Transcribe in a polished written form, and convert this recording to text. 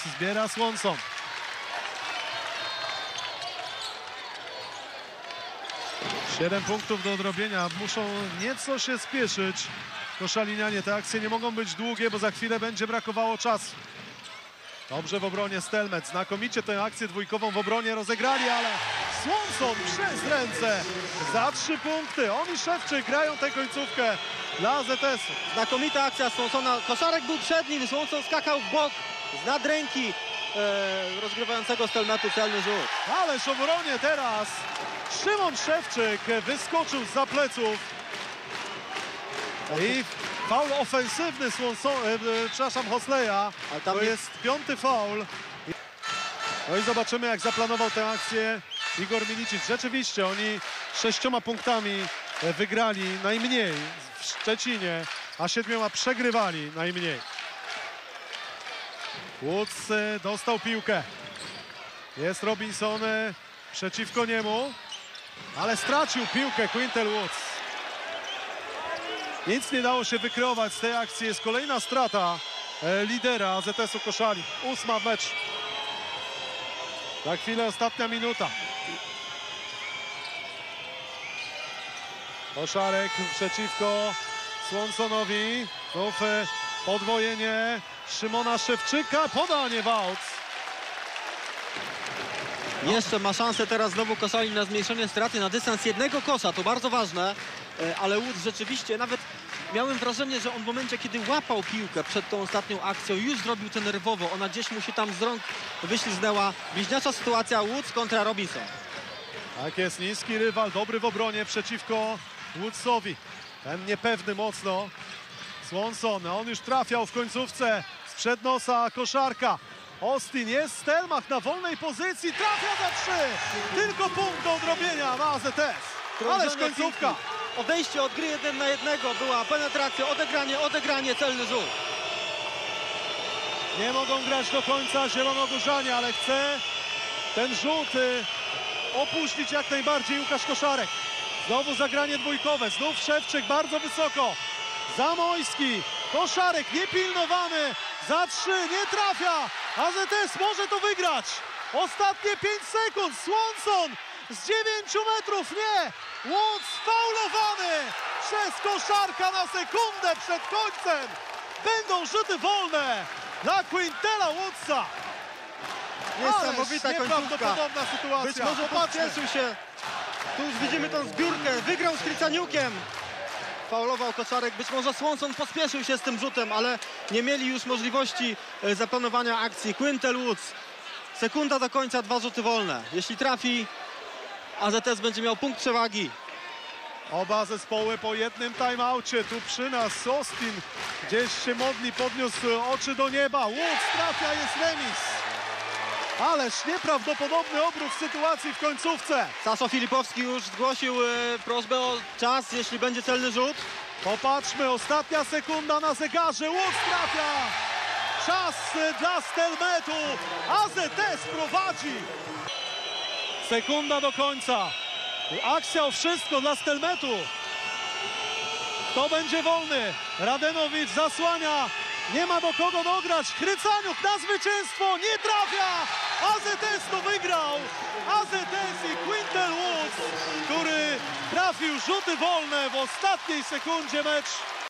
zbiera Swanson. Siedem punktów do odrobienia. Muszą nieco się spieszyć koszalinianie. Te akcje nie mogą być długie, bo za chwilę będzie brakowało czasu. Dobrze w obronie Stelmet. Znakomicie tę akcję dwójkową w obronie rozegrali, ale Swanson przez ręce za 3 punkty. On i Szewczyk grają tę końcówkę dla AZS-u. Znakomita akcja Swansona. Koszarek był przed nim, Swanson skakał w bok z nadręki rozgrywającego Stelmetu celny rzut. Ależ w obronie teraz Szymon Szewczyk wyskoczył zza pleców. I faul ofensywny Hosleya. To jest 5. faul. No i zobaczymy, jak zaplanował tę akcję Igor Milicic. Rzeczywiście oni 6 punktami wygrali najmniej w Szczecinie, a 7 przegrywali najmniej. Woods dostał piłkę. Jest Robinson przeciwko niemu, ale stracił piłkę Quintel Woods. Nic nie dało się wykreować z tej akcji. Jest kolejna strata lidera AZS-u Koszalin. 8 w meczu. Za chwilę ostatnia minuta. Koszarek przeciwko Swansonowi. Znów podwojenie Szymona Szewczyka. Podanie Wałc. Jeszcze ma szansę teraz znowu Koszalin na zmniejszenie straty na dystans jednego kosza. To bardzo ważne, ale Woods rzeczywiście, nawet miałem wrażenie, że on w momencie, kiedy łapał piłkę przed tą ostatnią akcją, już zrobił to nerwowo. Ona gdzieś mu się tam z rąk wyśliznęła. Bliźniacza sytuacja Woods kontra Robinson. Tak jest, niski rywal, dobry w obronie przeciwko Woodsowi. Ten niepewny mocno. Swanson, on już trafiał w końcówce sprzed nosa koszarka. Austin jest, Stelmach na wolnej pozycji, trafia za 3. Tylko punkt do odrobienia ma AZS. Ależ końcówka. Odejście od gry 1 na 1, była penetracja, odegranie, celny rzut. Nie mogą grać do końca zielonogórzanie, ale chce ten rzut opuścić jak najbardziej Łukasz Koszarek. Znowu zagranie dwójkowe, znów Szewczyk bardzo wysoko. Zamojski, Koszarek niepilnowany, za 3, nie trafia. AZS może to wygrać. Ostatnie 5 sekund, Swanson z 9 metrów, nie. Woods faulowany przez Koszarka na sekundę przed końcem. Będą rzuty wolne dla Quintela Woodsa. Niesamowita końcówka. Nieprawdopodobna sytuacja. Być może pospieszył się. Tu już widzimy tą zbiórkę. Wygrał z Krycaniukiem. Faulował Koszarek. Być może Swanson pospieszył się z tym rzutem, ale nie mieli już możliwości zaplanowania akcji. Quintel Woods. Sekunda do końca, 2 rzuty wolne. Jeśli trafi, AZS będzie miał punkt przewagi. Oba zespoły po jednym timeoucie. Tu przy nas Austin gdzieś się modli, podniósł oczy do nieba. Woods trafia, jest remis. Ależ nieprawdopodobny obrót sytuacji w końcówce. Saszo Filipowski już zgłosił prośbę o czas, jeśli będzie celny rzut. Popatrzmy, ostatnia sekunda na zegarze. Woods trafia. Czas dla Stelmetu. AZS prowadzi. Sekunda do końca. Akcja o wszystko dla Stelmetu. Kto będzie wolny? Radenowicz zasłania. Nie ma do kogo dograć. Krycaniuk na zwycięstwo. Nie trafia. AZS to wygrał. AZS i Quintel Woods, który trafił rzuty wolne w ostatniej sekundzie meczu.